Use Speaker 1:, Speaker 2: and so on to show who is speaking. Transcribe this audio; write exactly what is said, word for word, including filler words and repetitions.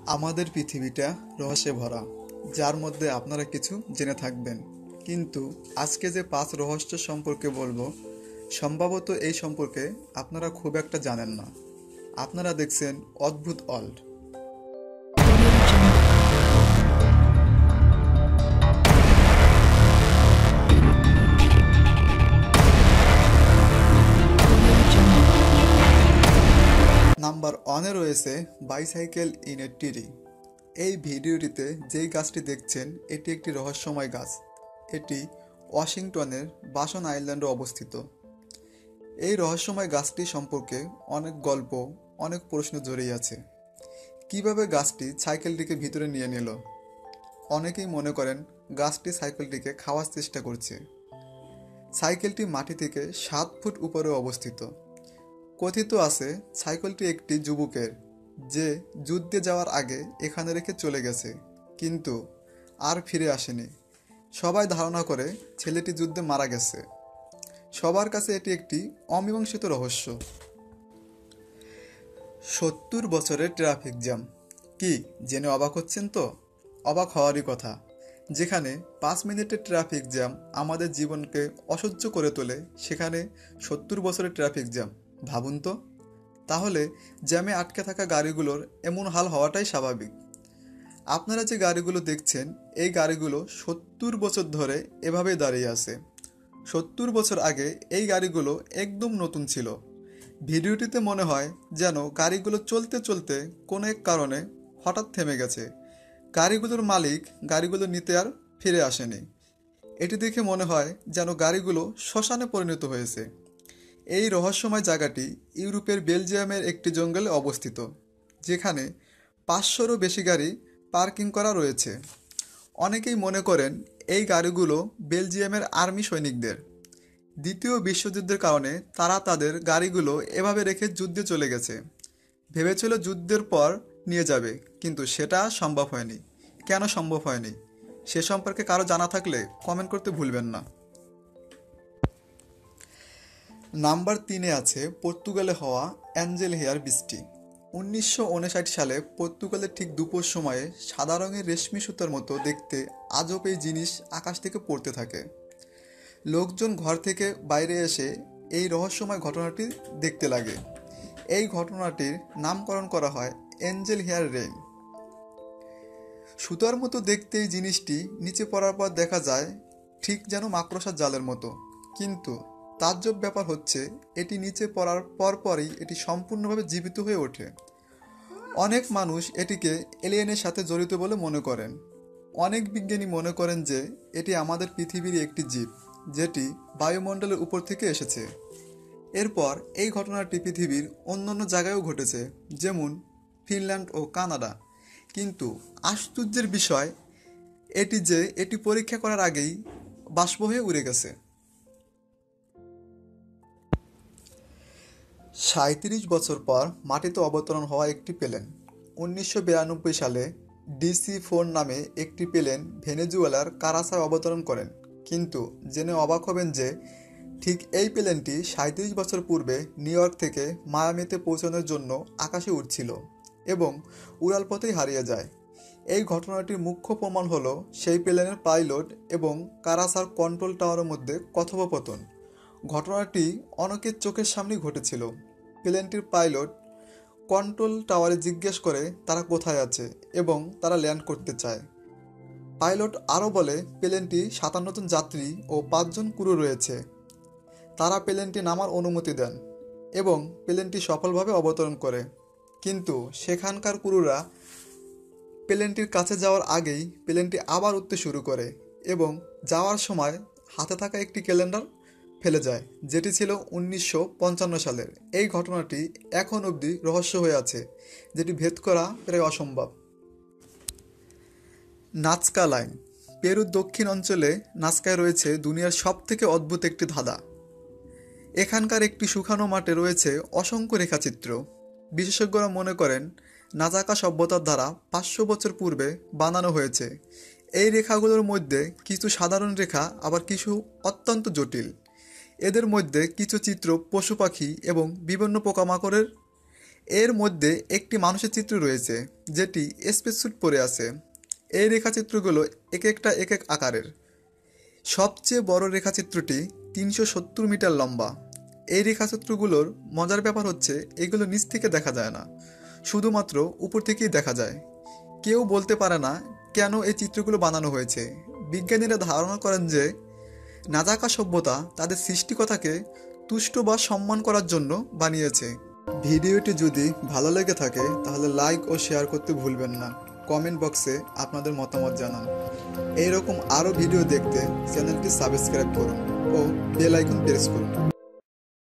Speaker 1: আমাদের পৃথিবীটা রহস্যে ভরা, যার মধ্যে আপনারা কিছু জেনে থাকবেন। কিন্তু আজকে যে পাঁচ রহস্য সম্পর্কে বলবো, সম্ভবত এই সম্পর্কে আপনারা খুব একটা জানেন না। আপনারা দেখছেন অদ্ভুত ওয়ার্ল্ড। নাম্বার ওয়ানে রয়েছে বাইসাইকেল ইন এ ট্রি। এই ভিডিওটিতে যেই গাছটি দেখছেন এটি একটি রহস্যময় গাছ। এটি ওয়াশিংটনের বাসন আইল্যান্ডে অবস্থিত। এই রহস্যময় গাছটি সম্পর্কে অনেক গল্প, অনেক প্রশ্ন জড়িয়ে আছে। কিভাবে গাছটি সাইকেলটিকে ভিতরে নিয়ে নিল? অনেকেই মনে করেন গাছটি সাইকেলটিকে খাওয়ার চেষ্টা করছে। সাইকেলটি মাটি থেকে সাত ফুট উপরে অবস্থিত। কথিত আছে সাইকেলটি একটি যুবকের, যে যুদ্ধে যাওয়ার আগে এখানে রেখে চলে গেছে, কিন্তু আর ফিরে আসেনি। সবাই ধারণা করে ছেলেটি যুদ্ধে মারা গেছে। সবার কাছে এটি একটি অমীমাংসিত রহস্য। সত্তর বছরের ট্রাফিক জ্যাম কি জেনে অবাক হচ্ছেন? তো অবাক হওয়ারই কথা। যেখানে পাঁচ মিনিটের ট্রাফিক জ্যাম আমাদের জীবনকে অসহ্য করে তোলে, সেখানে সত্তর বছরের ট্রাফিক জ্যাম। ভাবুন তো, তাহলে জ্যামে আটকে থাকা গাড়িগুলোর এমন হাল হওয়াটাই স্বাভাবিক। আপনারা যে গাড়িগুলো দেখছেন, এই গাড়িগুলো সত্তর বছর ধরে এভাবেই দাঁড়িয়ে আছে। সত্তর বছর আগে এই গাড়িগুলো একদম নতুন ছিল। ভিডিওটিতে মনে হয় যেন গাড়িগুলো চলতে চলতে কোনো এক কারণে হঠাৎ থেমে গেছে। গাড়িগুলোর মালিক গাড়িগুলো নিতে আর ফিরে আসেনি। এটি দেখে মনে হয় যেন গাড়িগুলো শ্মশানে পরিণত হয়েছে। এই রহস্যময় জায়গাটি ইউরোপের বেলজিয়ামের একটি জঙ্গলে অবস্থিত, যেখানে পাঁচশোরও বেশি গাড়ি পার্কিং করা রয়েছে। অনেকেই মনে করেন এই গাড়িগুলো বেলজিয়ামের আর্মি সৈনিকদের। দ্বিতীয় বিশ্বযুদ্ধের কারণে তারা তাদের গাড়িগুলো এভাবে রেখে যুদ্ধে চলে গেছে। ভেবেছিল যুদ্ধের পর নিয়ে যাবে, কিন্তু সেটা সম্ভব হয়নি। কেন সম্ভব হয়নি সে সম্পর্কে কারো জানা থাকলে কমেন্ট করতে ভুলবেন না। নাম্বার তিনে আছে পর্তুগালে হওয়া অ্যাঞ্জেল হেয়ার বৃষ্টি। উনিশশো উনষাট সালে পর্তুগালে ঠিক দুপুর সময়ে সাদা রঙের রেশমি সুতার মতো দেখতে আজব এই জিনিস আকাশ থেকে পড়তে থাকে। লোকজন ঘর থেকে বাইরে এসে এই রহস্যময় ঘটনাটি দেখতে লাগে। এই ঘটনাটির নামকরণ করা হয় অ্যাঞ্জেল হেয়ার রেইন। সুতার মতো দেখতে এই জিনিসটি নিচে পড়ার পর দেখা যায় ঠিক যেন মাকড়সার জালের মতো, কিন্তু তাজ্জব ব্যাপার হচ্ছে এটি নিচে পড়ার পরপরই এটি সম্পূর্ণভাবে জীবিত হয়ে ওঠে। অনেক মানুষ এটিকে এলিয়েনের সাথে জড়িত বলে মনে করেন। অনেক বিজ্ঞানী মনে করেন যে এটি আমাদের পৃথিবীর একটি জীব, যেটি বায়ুমণ্ডলের উপর থেকে এসেছে। এরপর এই ঘটনাটি পৃথিবীর অন্যান্য জায়গায়ও ঘটেছে, যেমন ফিনল্যান্ড ও কানাডা। কিন্তু আশ্চর্যের বিষয় এটি যে এটি পরীক্ষা করার আগেই বাষ্প হয়ে উড়ে গেছে। সাঁত্রিশ বছর পর মাটিতে অবতরণ হওয়া একটি প্লেন। উনিশশো বিরানব্বই সালে ডিসি ফোর নামে একটি প্লেন ভেনেজুয়েলার কারাসায় অবতরণ করেন। কিন্তু জেনে অবাক হবেন যে ঠিক এই প্লেনটি সাঁত্রিশ বছর পূর্বে নিউ ইয়র্ক থেকে মায়ামিতে পৌঁছানোর জন্য আকাশে উড়ছিল এবং উড়াল পথেই হারিয়ে যায়। এই ঘটনাটির মুখ্য প্রমাণ হলো সেই প্লেনের পাইলট এবং কারাসার কন্ট্রোল টাওয়ারের মধ্যে কথোপকথন। ঘটনাটি অনেকের চোখের সামনেই ঘটেছিল। প্লেনটির পাইলট কন্ট্রোল টাওয়ারে জিজ্ঞেস করে তারা কোথায় আছে এবং তারা ল্যান্ড করতে চায়। পাইলট আরও বলে প্লেনটি সাতান্ন জন যাত্রী ও পাঁচজন ক্রু রয়েছে। তারা প্লেনটি নামার অনুমতি দেন এবং প্লেনটি সফলভাবে অবতরণ করে। কিন্তু সেখানকার ক্রুরা প্লেনটির কাছে যাওয়ার আগেই প্লেনটি আবার উঠতে শুরু করে এবং যাওয়ার সময় হাতে থাকা একটি ক্যালেন্ডার ফেলে যায়, যেটি ছিল উনিশশো পঞ্চান্ন সালের। এই ঘটনাটি এখন অবধি রহস্য হয়ে আছে, যেটি ভেদ করা প্রায় অসম্ভব। Nazca line. পেরুর দক্ষিণ অঞ্চলে নাজকায় রয়েছে দুনিয়ার সবথেকে অদ্ভুত একটি ধাঁধা। এখানকার একটি শুকানো মাঠে রয়েছে অসংখ্য রেখাচিত্র। বিশেষজ্ঞরা মনে করেন নাজাকা সভ্যতার দ্বারা পাঁচশো বছর পূর্বে বানানো হয়েছে। এই রেখাগুলোর মধ্যে কিছু সাধারণ রেখা, আবার কিছু অত্যন্ত জটিল। এদের মধ্যে কিছু চিত্র পশু পাখি এবং বিভিন্ন পোকামাকড়ের এর মধ্যে একটি মানুষের চিত্র রয়েছে যেটি স্পেস স্যুট পরে আছে। এই রেখাচিত্রগুলো এক একটা এক এক আকারের। সবচেয়ে বড় রেখাচিত্রটি তিনশো সত্তর মিটার লম্বা। এই রেখাচিত্রগুলোর মজার ব্যাপার হচ্ছে এগুলো নিচ থেকে দেখা যায় না, শুধুমাত্র উপর থেকেই দেখা যায়। কেউ বলতে পারে না কেন এই চিত্রগুলো বানানো হয়েছে। বিজ্ঞানীরা ধারণা করেন যে নাজাকা সভ্যতা তাদের সৃষ্টিকর্তাকে তুষ্ট বা সম্মান করার জন্য বানিয়েছে। ভিডিওটি যদি ভালো লেগে থাকে তাহলে লাইক ও শেয়ার করতে ভুলবেন না। কমেন্ট বক্সে আপনাদের মতামত জানান। এইরকম আরও ভিডিও দেখতে চ্যানেলটি সাবস্ক্রাইব করুন ও বেল আইকন প্রেস করুন।